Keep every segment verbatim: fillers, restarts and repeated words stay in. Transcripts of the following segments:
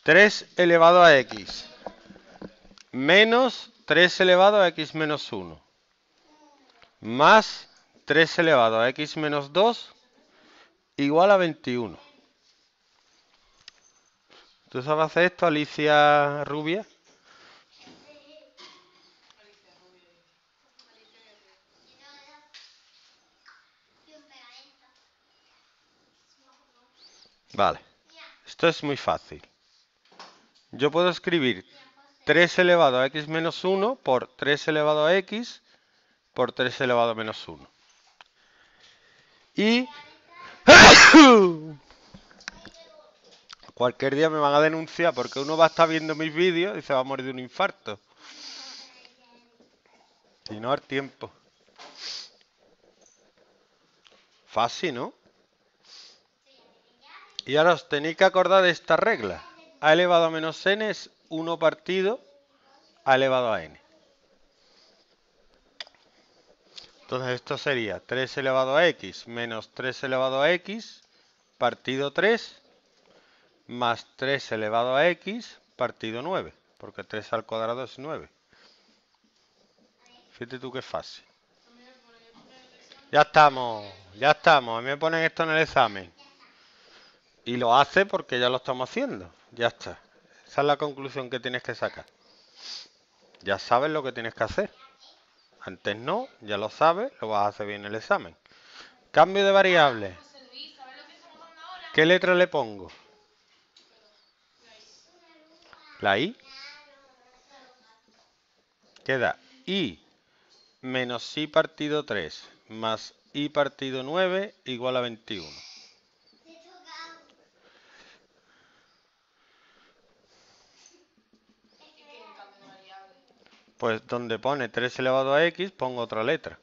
tres elevado a x menos tres elevado a x menos uno más tres elevado a x menos dos igual a veintiuno. ¿Tú sabes hacer esto, Alicia Rubia? Vale, esto es muy fácil. Yo puedo escribir tres elevado a x menos uno por tres elevado a x por tres elevado a menos uno. Y cualquier día me van a denunciar porque uno va a estar viendo mis vídeos y se va a morir de un infarto. Y no al tiempo. Fácil, ¿no? Y ahora os tenéis que acordar de esta regla. A elevado a menos n es uno partido a elevado a n. Entonces esto sería tres elevado a x menos tres elevado a x partido tres más tres elevado a x partido nueve. Porque tres al cuadrado es nueve. Fíjate tú qué fácil. Ya estamos, ya estamos. A mí me ponen esto en el examen. Y lo hace porque ya lo estamos haciendo. Ya está. Esa es la conclusión que tienes que sacar. Ya sabes lo que tienes que hacer. Antes no, ya lo sabes, lo vas a hacer bien en el examen. Cambio de variable. ¿Qué letra le pongo? La i. Queda i menos i partido tres más i partido nueve igual a veintiuno. Pues donde pone tres elevado a x pongo otra letra.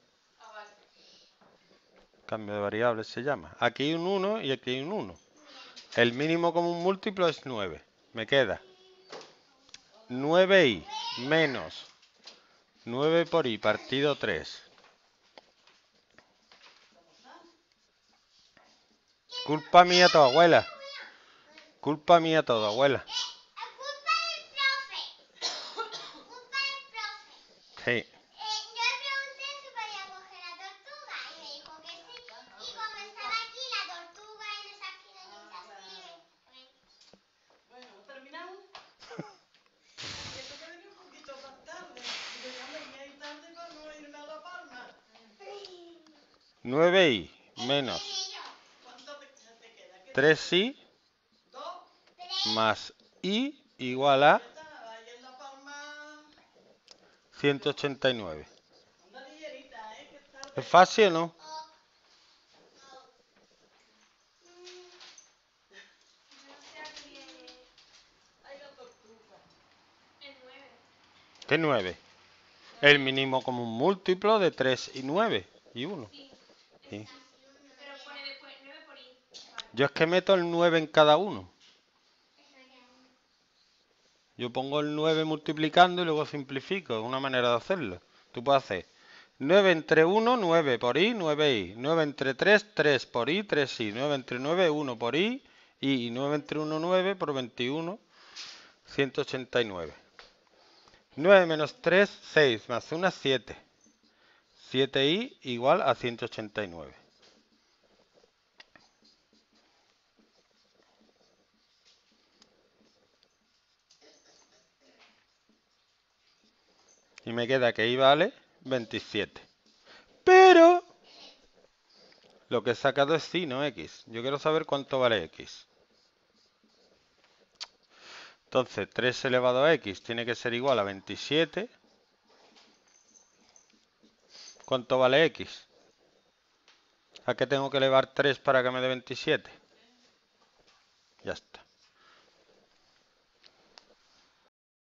Cambio de variable se llama. Aquí hay un uno y aquí hay un uno. El mínimo común múltiplo es nueve. Me queda nueve i menos nueve por i partido tres. Culpa mía todo, abuela. Culpa mía todo, abuela. Culpa del profe. Culpa del profe. Sí. Eh, yo le pregunté si podía coger la tortuga y me dijo que sí. Y como estaba aquí la tortuga en esa esquinita así. Bueno, ¿terminamos? Esto que venía un poquito más tarde. Digo, ya me voy a ir tarde para no irme a La Palma. nueve i menos ¿Cuánto te, te queda? ¿Qué tres i ¿Dos? más i igual a Ahí en La Palma. ciento ochenta y nueve. Anda ligerita, ¿eh? Que es tarde. ¿Es fácil o no? Hay la tortuga. ¿Qué nueve? El mínimo común múltiplo de tres y nueve y uno. Sí. Pero pone después nueve por i. Yo es que meto el nueve en cada uno. Yo pongo el nueve multiplicando y luego simplifico. Es una manera de hacerlo. Tú puedes hacer nueve entre uno, nueve por i, nueve i. nueve entre tres, tres por i, tres i. nueve entre nueve, uno por i. Y nueve entre uno, nueve por veintiuno, ciento ochenta y nueve. nueve menos tres, seis. Más uno, siete. siete i igual a ciento ochenta y nueve. Y me queda que i vale veintisiete. Pero lo que he sacado es y, no x. Yo quiero saber cuánto vale x. Entonces, tres elevado a x tiene que ser igual a veintisiete. ¿Cuánto vale x? ¿A qué tengo que elevar tres para que me dé veintisiete? Ya está.